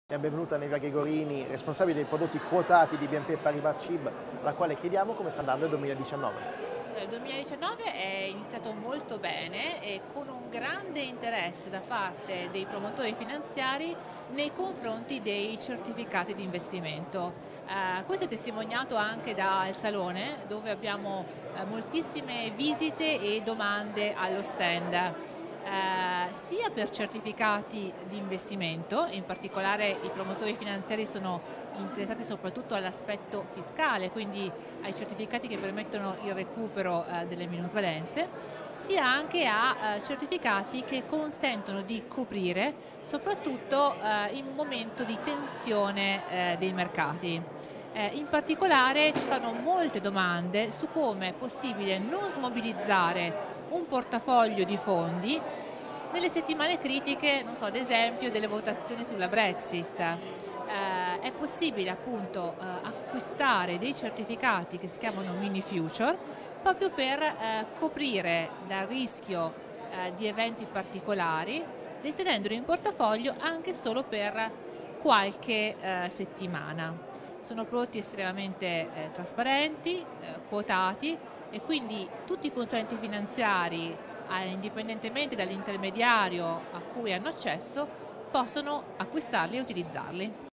Benvenuta Nevia Gregorini, responsabile dei prodotti quotati di BNP Paribas CIB, alla quale chiediamo come sta andando il 2019. Il 2019 è iniziato molto bene e con un grande interesse da parte dei promotori finanziari nei confronti dei certificati di investimento. Questo è testimoniato anche dal Salone, dove abbiamo moltissime visite e domande allo stand. Sia per certificati di investimento, in particolare i promotori finanziari sono interessati soprattutto all'aspetto fiscale, quindi ai certificati che permettono il recupero delle minusvalenze, sia anche a certificati che consentono di coprire soprattutto in momento di tensione dei mercati. In particolare ci fanno molte domande su come è possibile non smobilizzare un portafoglio di fondi nelle settimane critiche, non so, ad esempio delle votazioni sulla Brexit. È possibile appunto acquistare dei certificati che si chiamano mini future proprio per coprire dal rischio di eventi particolari, detenendoli in portafoglio anche solo per qualche settimana. Sono prodotti estremamente trasparenti, quotati, e quindi tutti i consulenti finanziari, indipendentemente dall'intermediario a cui hanno accesso, possono acquistarli e utilizzarli.